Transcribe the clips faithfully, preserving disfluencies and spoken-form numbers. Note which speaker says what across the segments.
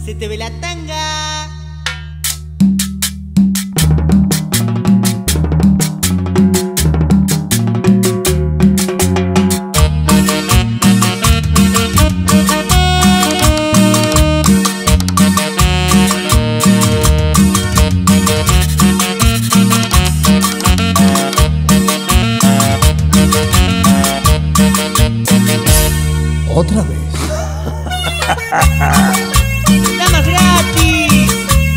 Speaker 1: se te ve la tanga.
Speaker 2: Otra vez.
Speaker 1: ¡Damas gratis!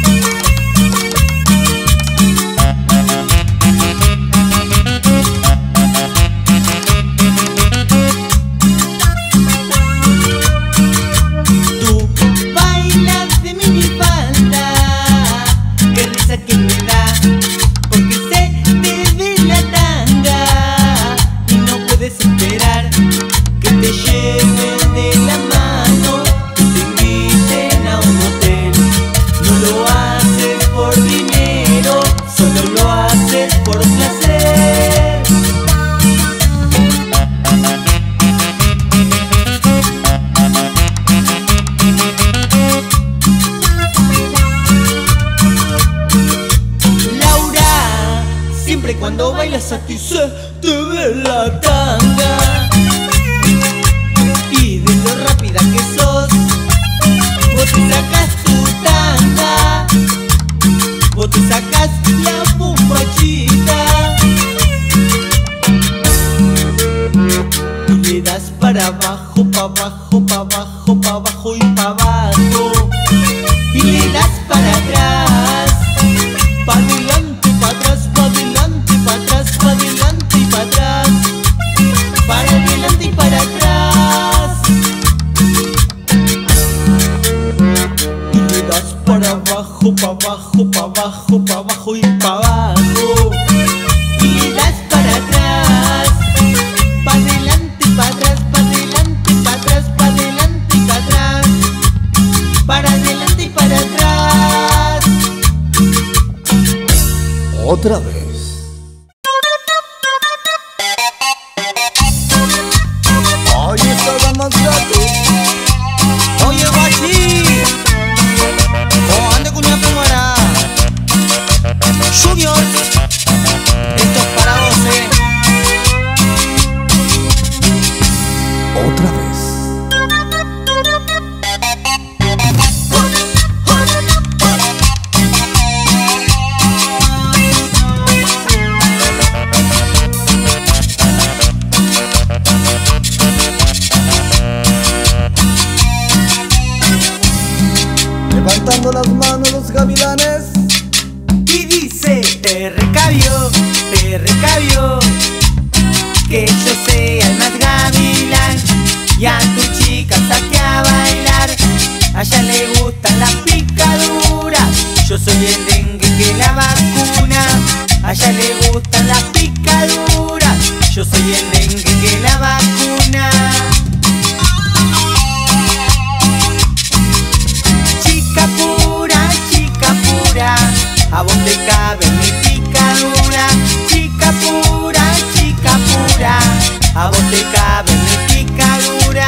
Speaker 1: Tú bailas de minifalda, qué risa que me da, porque se te ve la tanga y no puedes esperar que te lleven de la mano, que te inviten a un hotel. No lo haces por dinero, solo lo haces por placer. Laura, siempre cuando bailas a ti se te ve la tanga. Y de lo rápida que sos, vos te sacas tu tanga, vos te sacas la bombachita y le das para abajo, pa' abajo, pa' abajo, pa' abajo y pa' abajo, y le das para atrás, pa' adelante, pa' atrás, pa' adelante, pa' atrás, pa' adelante y pa' atrás, para adelante y para atrás. Para abajo, pa' abajo, pa' abajo, pa' abajo y pa' abajo, y le das para atrás, pa' adelante, pa' atrás, pa' adelante, pa' atrás, pa' adelante y pa' atrás, para adelante y para atrás.
Speaker 2: Otra vez. Oye, esta dama gratis.
Speaker 1: Oye, guachi, oh, ande con una cámara. Junior, esto es para vos, eh.
Speaker 2: Otra vez. Levantando las manos los gavilanes.
Speaker 1: Y dice, te recabio, te recabio, que yo sea el más gavilán, y a tu chica saque a bailar. A ella le gustan las picaduras, yo soy el dengue que la vacuna. A ella le gustan las picaduras, yo soy el dengue que la vacuna. Chica pura, chica pura, a vos te cabe mi picadura. Chica pura, chica pura, a vos te cabe mi picadura.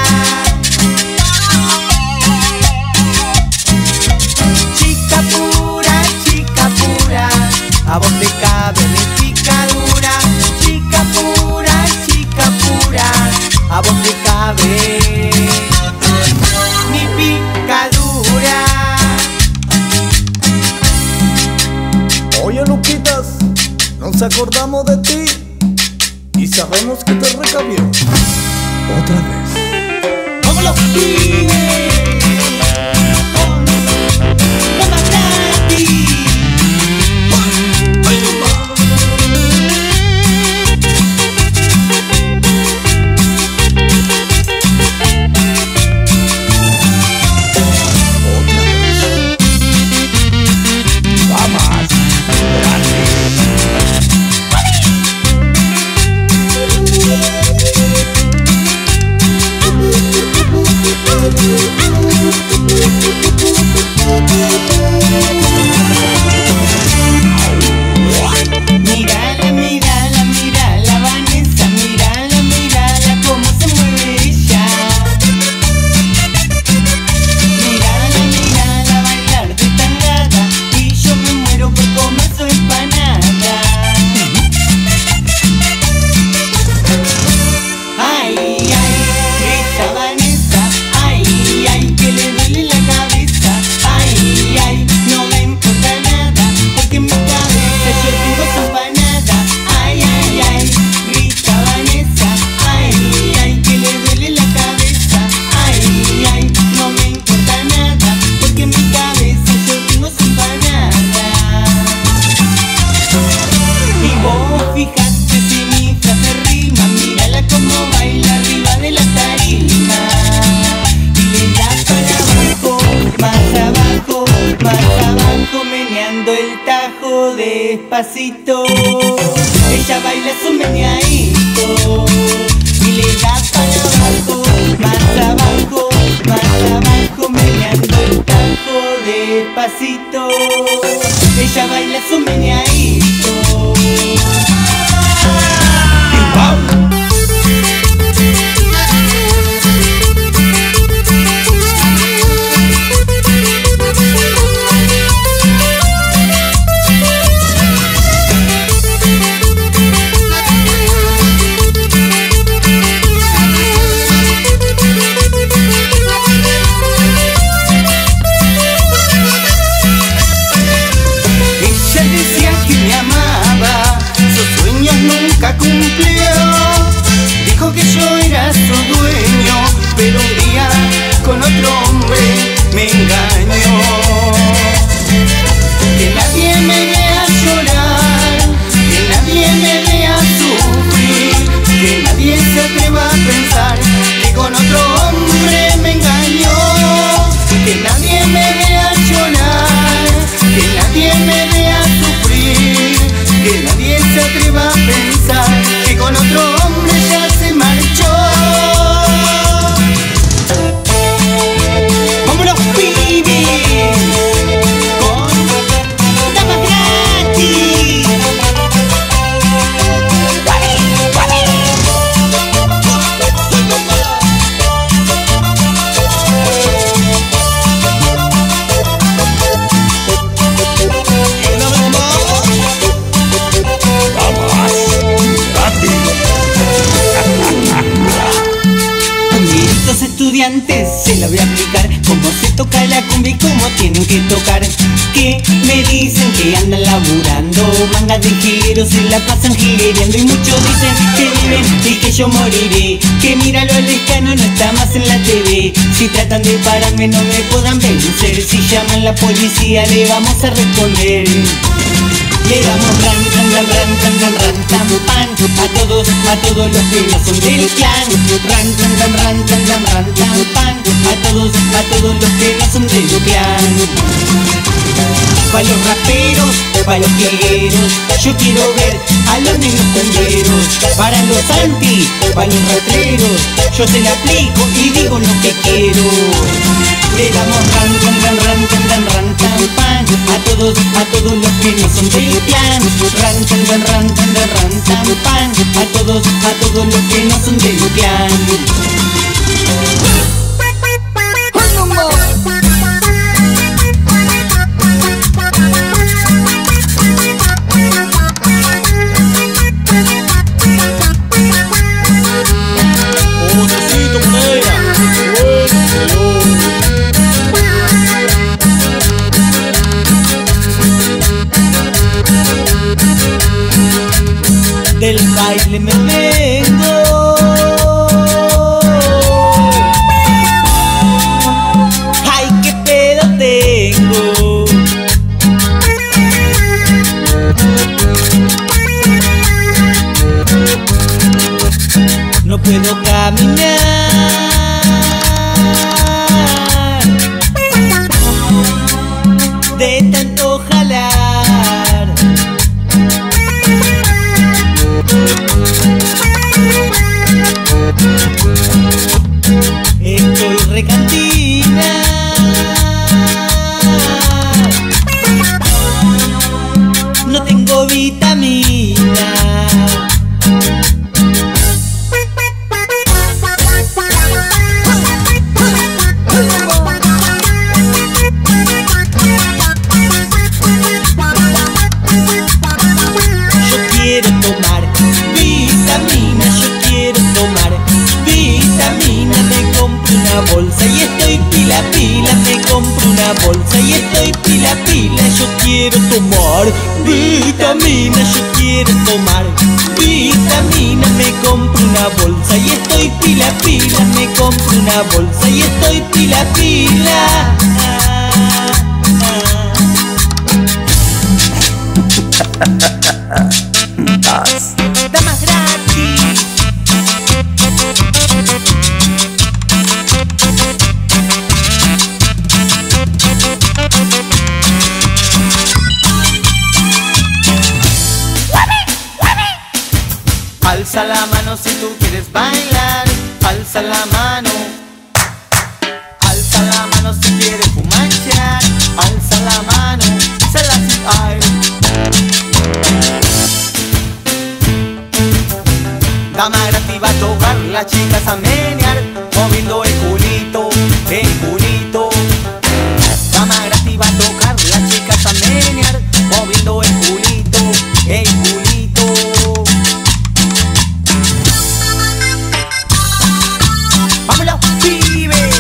Speaker 1: Chica pura, chica pura, a vos te cabe mi picadura. Chica pura, chica pura, a vos te cabe mi picadura.
Speaker 2: Oye, Luquitas, nos acordamos de ti y sabemos que te recabió. Otra vez.
Speaker 1: ¡Vamos los pibes! ¡Toma gratis!
Speaker 2: Gracias.
Speaker 1: abajo despacito. Ella baila su meneadito y le da para abajo, más abajo, más abajo, meneando el tajo despacito. Ella baila su meneadito.
Speaker 3: Cumplió, dijo que yo era su dueño, pero un día con otro hombre me engañó. Que nadie me vea llorar, que nadie me vea sufrir, que nadie se atreva a pensar que con otro hombre me engañó. Que nadie me vea llorar, que nadie me vea sufrir, que nadie se atreva a pensar que con otro hombre ya se marchó.
Speaker 1: ¡Vámonos, pibes! Con Damas Gratis. Estudiantes se la voy a aplicar cómo se toca la cumbia y cómo tienen que tocar. Que me dicen que andan laburando, mangas de gileros se la pasan gilereando. Y muchos dicen que viven y que yo moriré, que míralo al lejano, no está más en la T V. Si tratan de pararme no me podrán vencer, si llaman a la policía le vamos a responder. Le damos ran, ran, ran, ran, ran, ran, ran, tan, pan a todos, a todos los que no son del clan. Ran, ran, ran, ran, ran, ran, ran, tan, pan a todos, a todos los que no son del clan. Pa' los raperos, pa' los quilleros, yo quiero ver a los negros tenderos. Para los anti, pa' los rastreros, yo se la aplico y digo lo que quiero. Le damos ran, ran, ran, ran, ran, ran, ran, tan, pan a todos, a todos los que no son del clan. Ran, ran, ran, ran, ran, ran, ran, tan, pan a todos, a todos los que no son del clan. Del baile me vengo, ay, qué pedo tengo. No puedo caminar de tanto jalar. Estoy recantina, no tengo vitamina. Yo quiero tomar vitamina, yo quiero tomar vitamina. Me compro una bolsa y estoy pila pila. Me compro una bolsa y estoy pila pila. Yo quiero tomar vitamina, yo quiero tomar vitamina. Me compro una bolsa y estoy pila pila. Me compro una bolsa y estoy pila pila. Damas Gratis. Alza la mano si tú quieres bailar, alza la mano. Alza la mano si quieres fumanchear, alza la mano, se la ay. Dama gratis va a tocar, las chicas a menear, moviendo el culito, el culito. Dama gratis va a tocar, las chicas a menear, moviendo el culito, el culito. ¡Vámonos, pibes!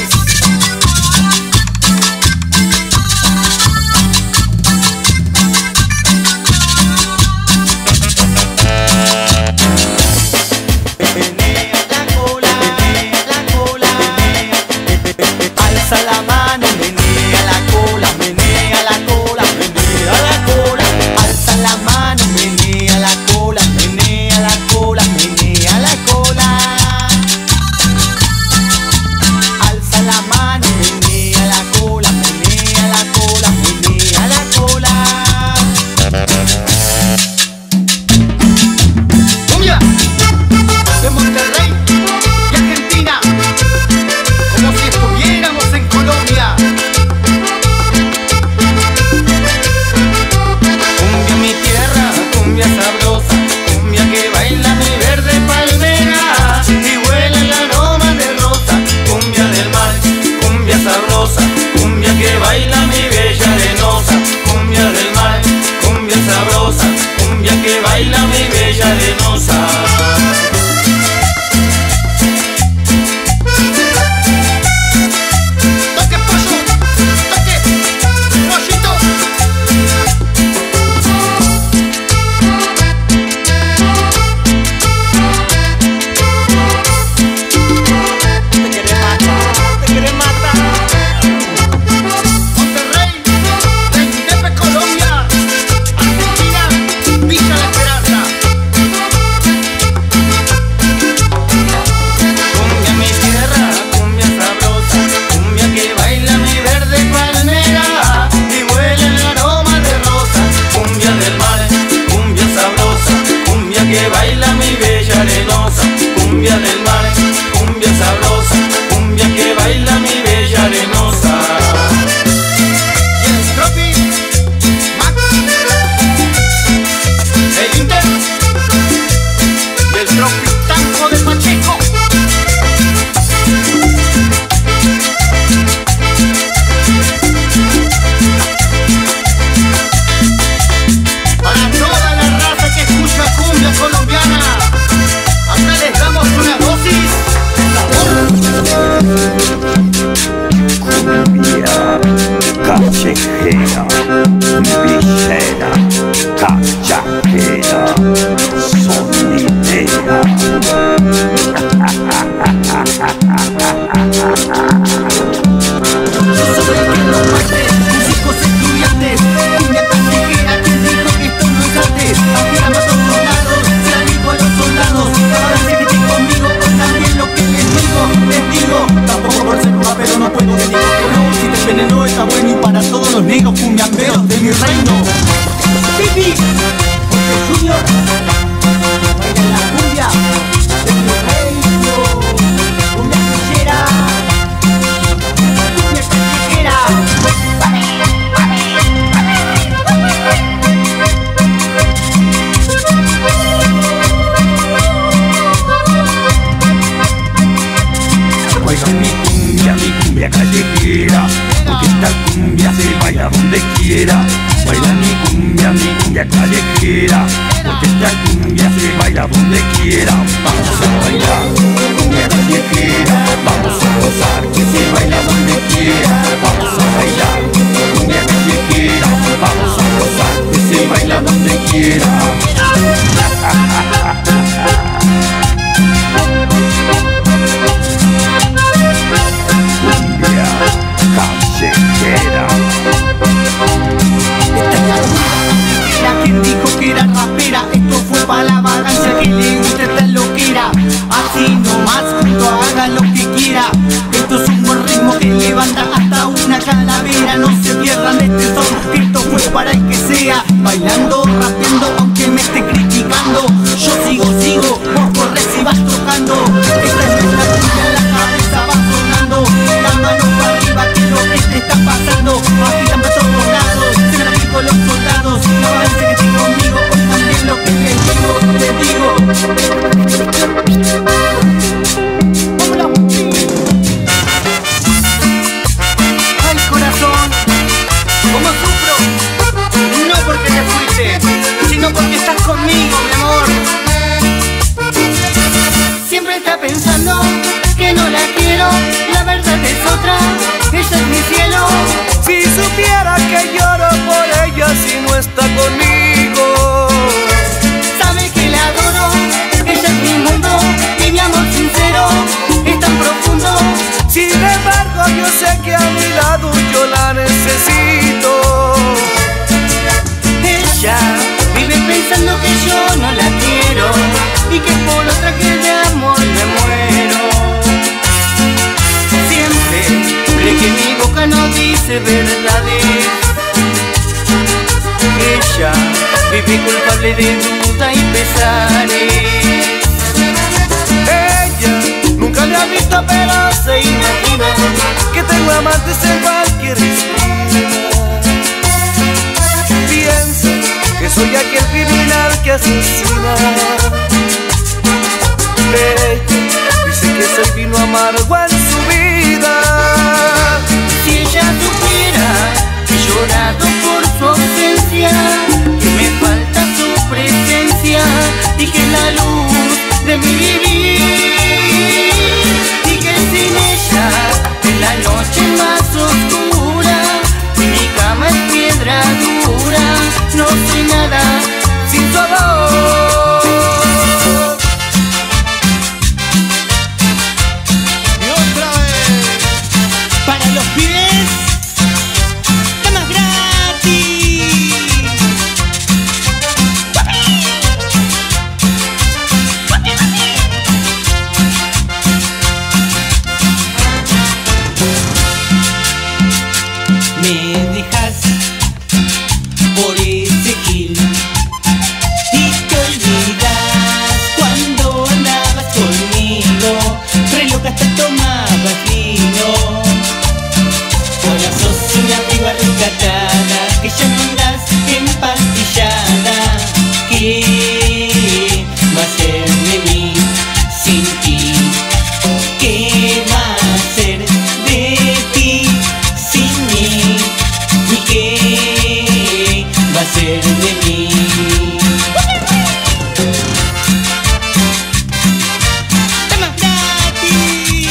Speaker 3: Bailando, rapeando, aunque me esté criticando, yo sigo, sigo, vos corre.
Speaker 2: pero yo sé que a mi lado yo la necesito.
Speaker 3: Ella vive pensando que yo no la quiero y que por otra que de amor me muero. Siempre cree que mi boca no dice verdades. Ella vive culpable de duda y pesares.
Speaker 2: Ella nunca le ha visto pero se imagina que tengo amantes en cualquier esquina. Piensa que soy aquel criminal que asesina. Ella dice que soy vino amargo en su vida.
Speaker 3: Si ella supiera que he llorado por su ausencia, que me falta su presencia y que es la luz de mi vivir, y que sin ella es la noche más oscura y mi cama es piedra dura, no soy nada sin su amor.
Speaker 1: Y otra vez para los pibes, temas gratis. Me dejas por ese gil y te olvidas cuando andabas conmigo, re loca hasta tomabas vino. Ahora sos una piba rescatada, que ya no andas empastillada. ¿Qué va a ser de mí sin ti? ¿Qué va a ser de ti sin mí? ¿Y qué va a ser de mí? ¡Temas gratis!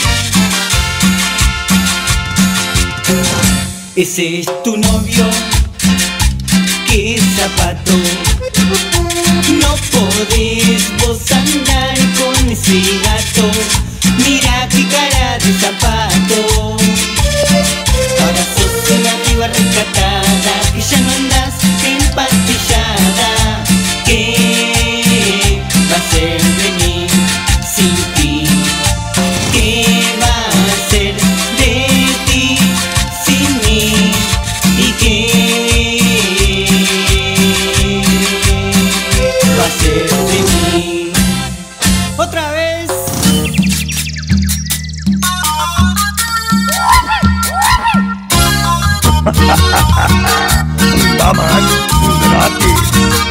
Speaker 1: Ese es tu novio, qué zapato. No podés vos andar con ese gato. Mira qué cara de zapato. Ahora sos una piba rescatada, que ya no andas empastillada. ¿Qué va a ser de mí sin ti? ¿Qué va a ser de ti sin mí? ¿Y qué va a ser de mí? Otra vez.
Speaker 2: Damas gratis.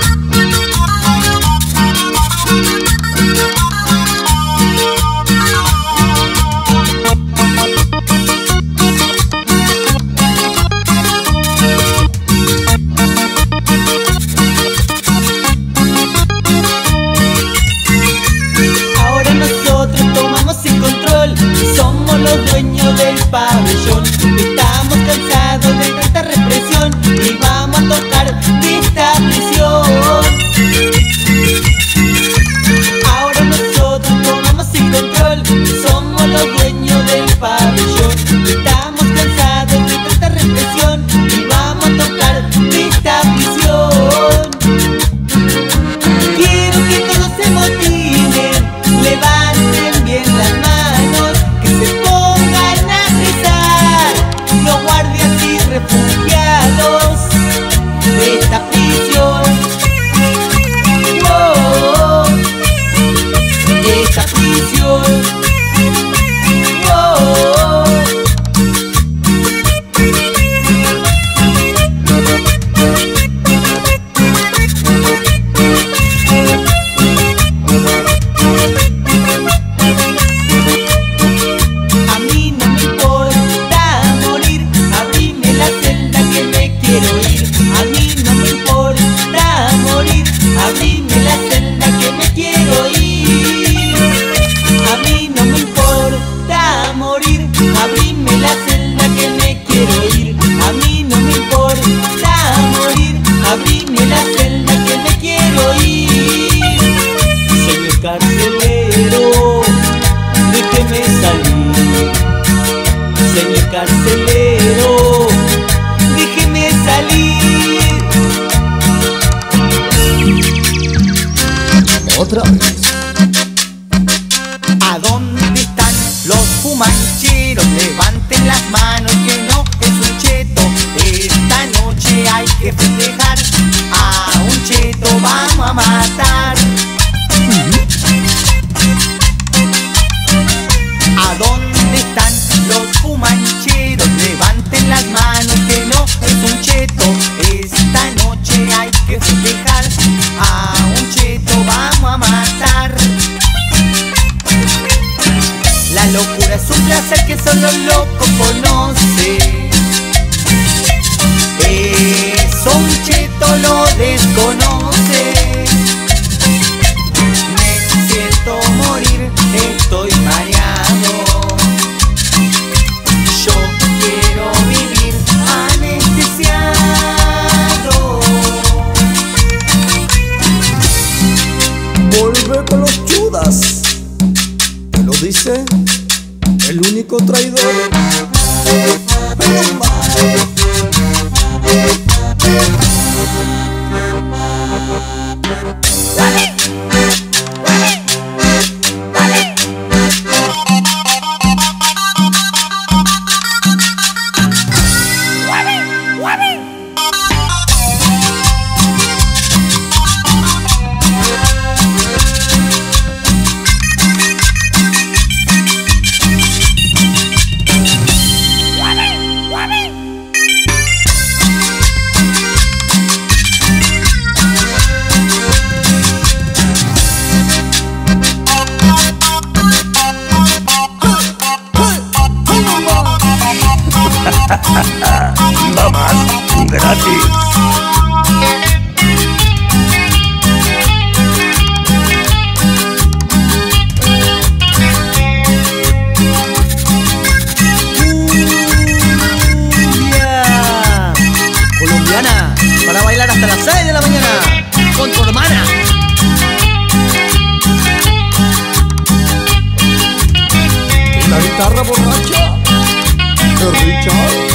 Speaker 1: Ahora nosotros tomamos el control, somos los dueños del pabellón. Estamos cansados de tanta represión y vamos a tocar de esta prisión. Ahora nosotros tomamos el control, somos los dueños del pabellón. Estamos cansados de tanta represión y vamos a tocar de esta prisión. Quiero que todos se motiven, levanten bien las manos, que se pongan a rezar. Los guardias y señor carcelero, déjeme salir.
Speaker 2: Otra vez.
Speaker 3: ¿A dónde están los fumancheros? Levanten las manos que no es un cheto. Esta noche hay que festejar. A un cheto vamos a matar. ¿A dónde están los fumancheros? Levanten las manos que no es un cheto. Esta noche hay que festejar. A un cheto vamos a matar. La locura es un placer que solo el loco conoce. Eso un cheto lo desconoce. Me siento morir, estoy mareado. Yo quiero vivir anestesiado.
Speaker 2: Vuelve con los Judas. ¿Te lo dice el único traidor? Pero más.
Speaker 4: Mamás gratis.
Speaker 1: Cumbia colombiana para bailar hasta las seis de la mañana con tu hermana.
Speaker 2: La guitarra borracha de Richard.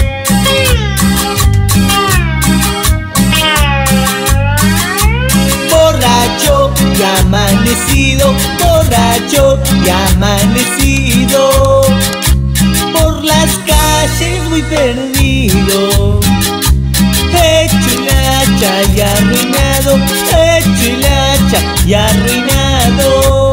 Speaker 1: Borracho y amanecido, borracho y amanecido, por las calles muy perdido, hecho hilacha y arruinado, hecho hilacha y arruinado.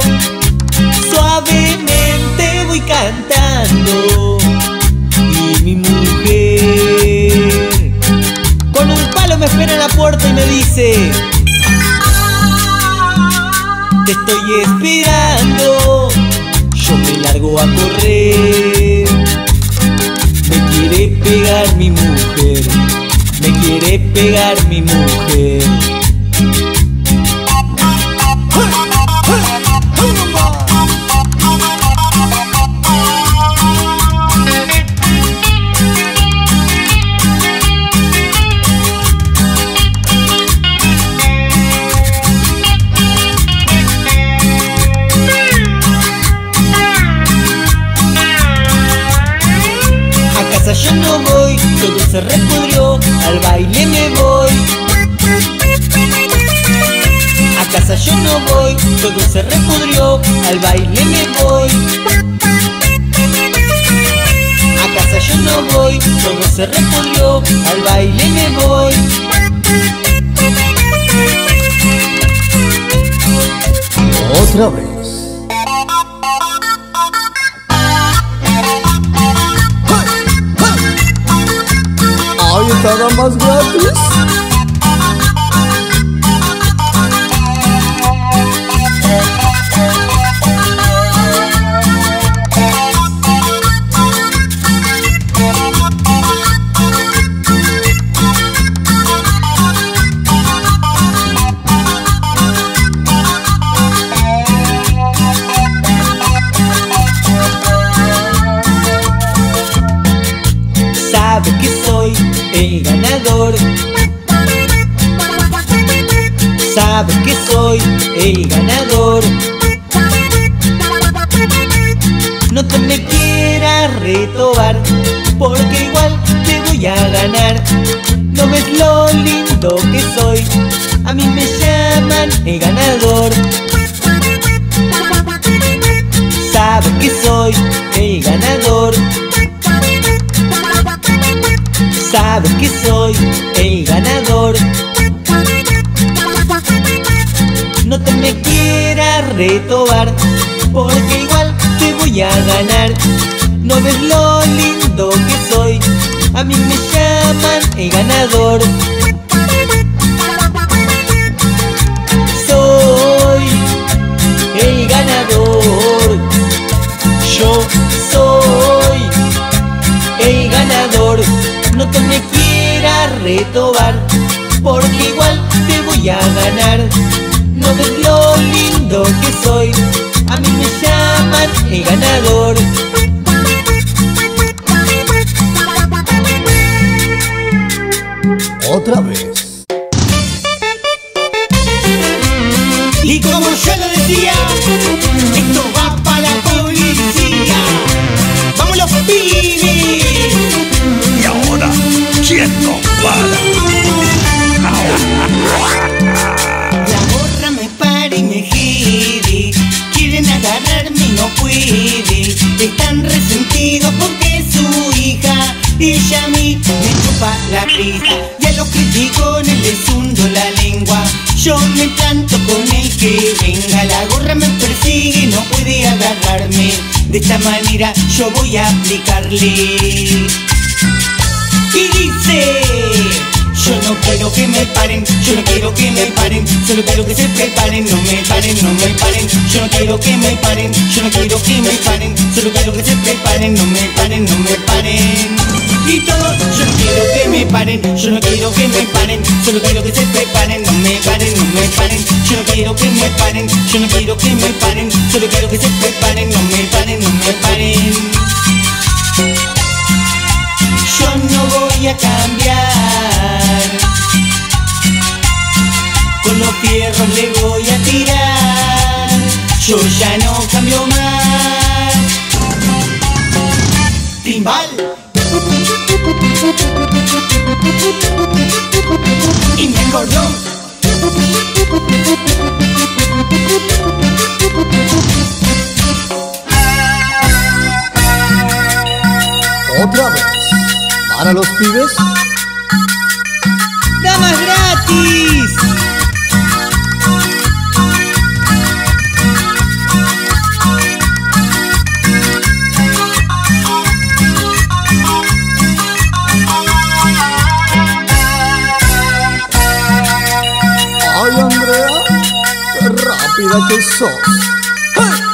Speaker 1: Suavemente voy cantando y mi mujer con un palo me espera en la puerta y me dice: te estoy esperando. Yo me largo a correr. Me quiere pegar mi mujer, me quiere pegar mi mujer. Yo no voy, todo se repudrió, al baile me voy. A casa yo no voy, todo se repudrió, al baile me voy. A casa yo no voy, todo se repudrió, al baile me voy.
Speaker 2: Otra vez. Ahí estará más gratis.
Speaker 1: Sabe que soy el ganador, sabe que soy el ganador. No te me quieras retobar, ganar. No ves lo lindo que soy, a mí me llaman el ganador. Sabes que soy el ganador. Sabes que soy el ganador. No te me quieras retobar, porque igual te voy a ganar. No ves lo lindo que soy, a mí me llaman el ganador. Soy el ganador. Yo soy el ganador. No te me quieras retobar, porque igual te voy a ganar. No ves lo lindo que soy, a mí me llaman el ganador.
Speaker 3: Otra vez.
Speaker 2: Y como yo lo decía, esto va para la policía. ¡Vamos los pibes!
Speaker 4: Y ahora, ¿quién nos para?
Speaker 2: La gorra me para y me gire. Quieren agarrarme y no puede. Están resentidos porque su hija, ella a mí me chupa la risa. Y a los criticones les hundo la lengua. Yo me canto con el que venga. La gorra me persigue, no puede agarrarme. De esta manera yo voy a aplicarle. Y dice: yo no quiero que me paren, yo no quiero que me paren, solo quiero que se preparen, no me paren, no me paren. Yo no quiero que me paren, yo no quiero que me paren, solo quiero que se preparen, no me paren, no me paren. Y todos, yo no quiero que me paren, yo no quiero que me paren, solo quiero que se preparen, no me paren, no me paren. Yo no quiero que me paren, yo no quiero que me paren, solo quiero que se preparen, no me paren, no me paren. Yo no voy a cambiar, con los fierros le voy a tirar. Yo ya no cambio más. Timbal y mi acordeón.
Speaker 3: Otra vez. Para los pibes.
Speaker 1: ¡Damas gratis!
Speaker 3: Ay, Andrea, qué rápida que sos. ¡Hey!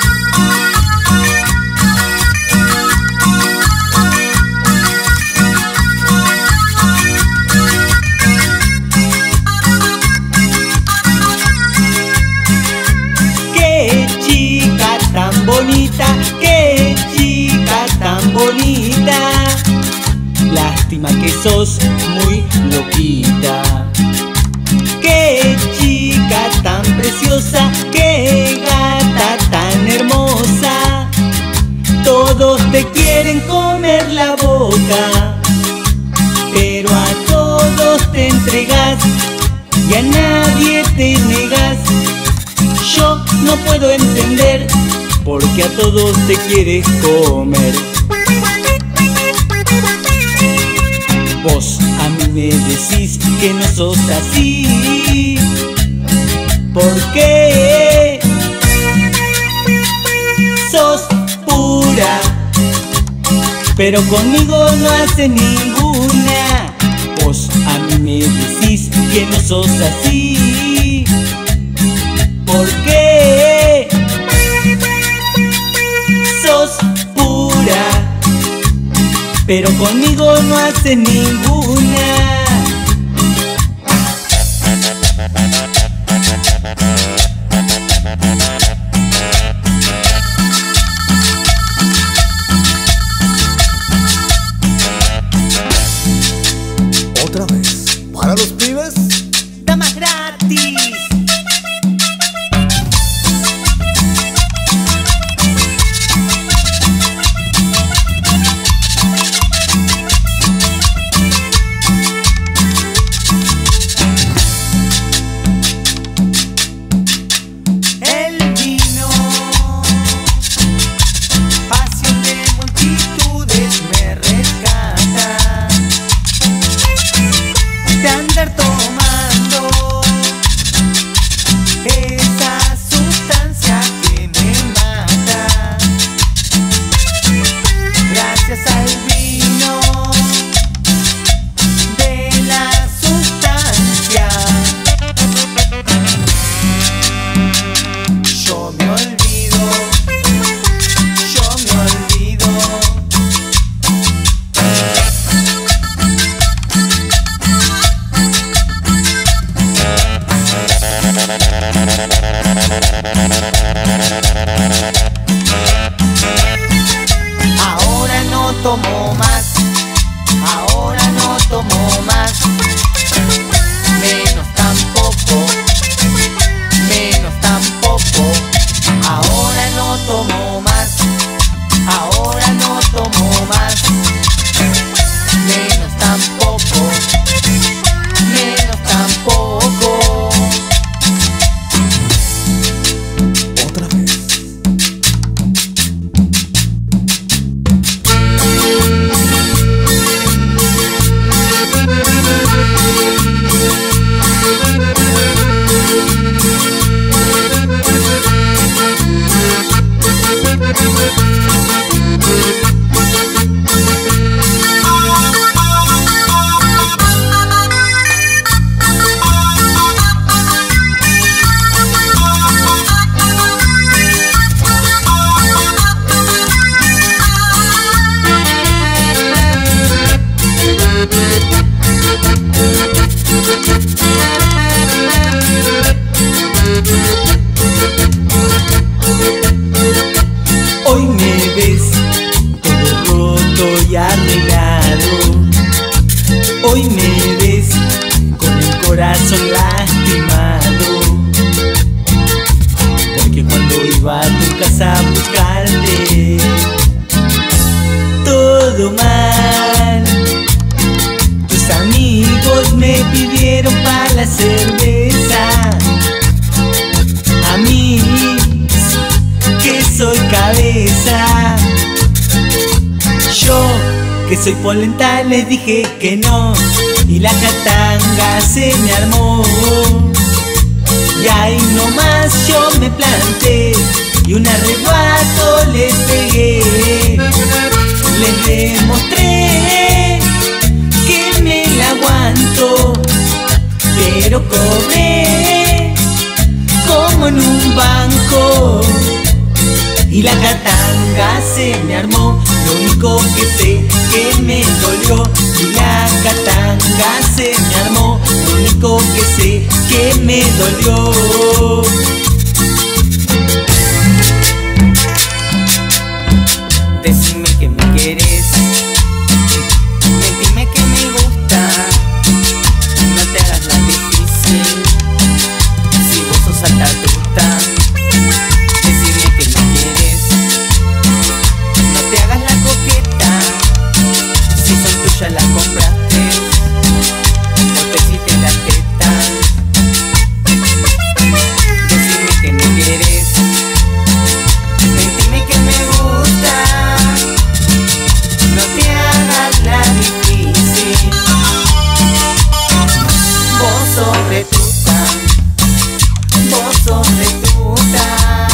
Speaker 1: ¡Qué chica tan bonita! ¡Qué chica tan bonita! Lástima que sos muy loquita. ¡Qué chica tan preciosa! ¡Qué gata tan hermosa! Todos te quieren comer la boca, pero a todos te entregas y a nadie te negas. Yo no puedo entender por qué a todos te quieres comer. Vos a mí me decís que no sos así. ¿Por qué? Sos pura, pero conmigo no haces ninguna. Vos a mí me decís que no sos así. ¿Por qué? Sos pura, pero conmigo no haces ninguna.
Speaker 3: Otra vez. Para los pibes.
Speaker 1: ¡Damas gratis! Hoy me ves todo roto y arreglado. Hoy me ves con el corazón lastimado, porque cuando iba a tu casa a buscarte, todo mal. Tus amigos me pidieron para la cerveza, a mí que soy cabeza. Yo que soy polenta les dije que no, y la catanga se me armó. Y ahí nomás yo me planté y un arrebato les pegué. Les demostré que me la aguanto, pero cobré como en un banco. Y la catanga se me armó, lo único que sé que me dolió. Y la catanga se me armó, lo único que sé que me dolió. Decime que me quieres, dime que me gusta, no te hagas la difícil, si vos sos alta tuta. Decime que me quieres, no te hagas la coqueta, si son tuyas las compraste, no te hiciste la teta. Decime que me quieres, dime que me gusta, no te hagas la difícil, vos sos retuta, vos sos retuta.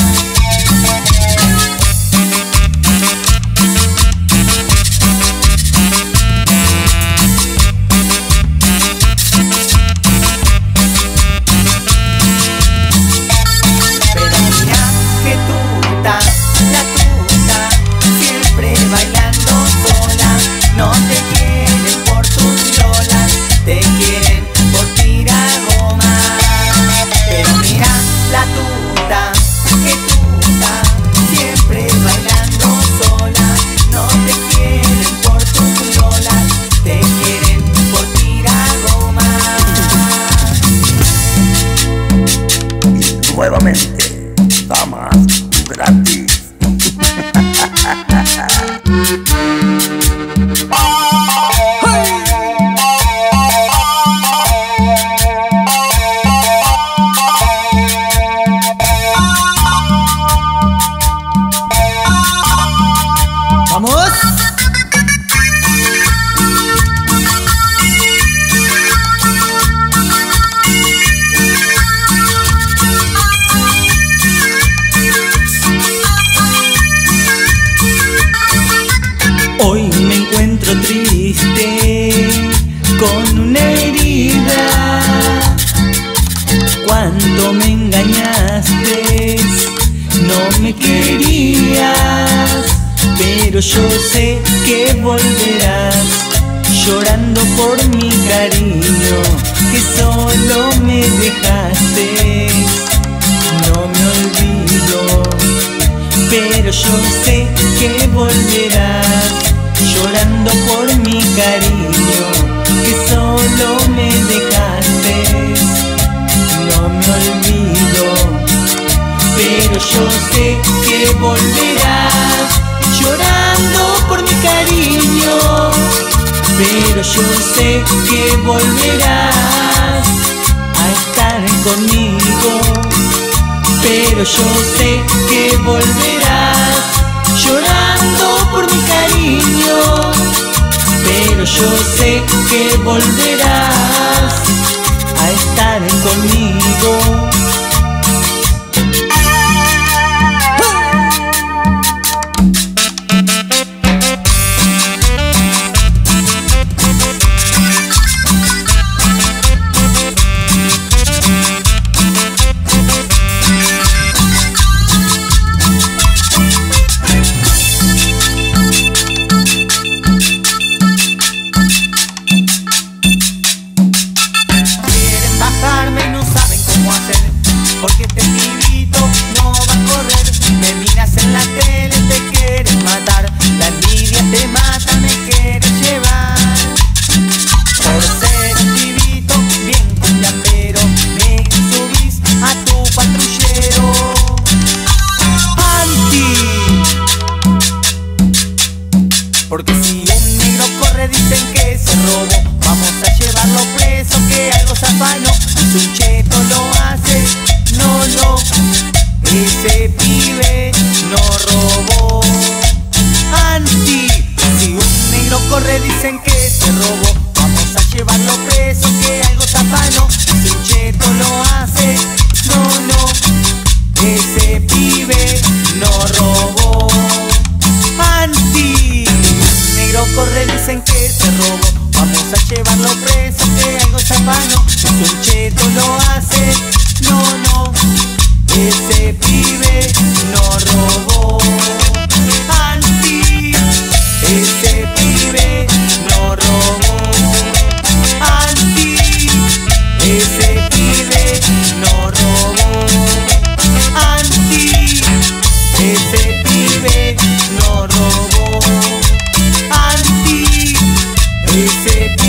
Speaker 1: Pero mira que tuta, la tuta, siempre bailando sola. No te quieren por tus lolas, te quieren por tirar goma. Pero mira la tuta, que tuta, siempre bailando sola. No te quieren por tus lolas, te quieren por tirar goma.
Speaker 4: Y nuevamente, damas gratis.
Speaker 1: ¡Vamos! Hoy me encuentro triste, con una herida. Cuando me engañaste, no me querías, pero yo sé que volverás, llorando por mi cariño, que solo me dejaste. No me olvido, pero yo sé que volverás, llorando por mi cariño, que solo me dejaste. No me olvido, pero yo sé que volverás, llorando por mi cariño. Pero yo sé que volverás a estar conmigo. Pero yo sé que volverás, llorando por mi cariño. Pero yo sé que volverás a estar conmigo.
Speaker 2: dicen que se robó, vamos a llevarlo preso, que algo está pano. Si un cheto lo hace, no, no, ese pibe no robó. Anti, negro corre, dicen que se robó, vamos a llevarlo preso, que algo está pano. Si un cheto lo hace, no, no, ese pibe no robó. Anti, ese pibe no robó. Anti, ese pibe no robó. Anti, ese pibe no robó. Anti, ese pibe